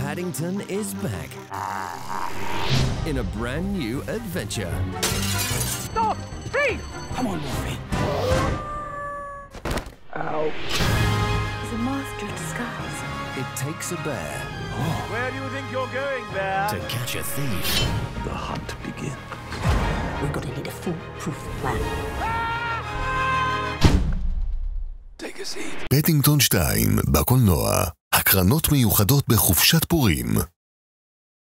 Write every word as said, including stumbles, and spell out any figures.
Paddington is back in a brand new adventure. Stop! Freeze! Come on, Wolfie. Ow. He's a master of disguise. It takes a bear Where do you think you're going, Bear? to catch a thief. The hunt begins. We're gonna need a foolproof plan. Take a seat. פדינגטון שתיים, בקולנוע. הקרנות מיוחדות בחופשת פורים.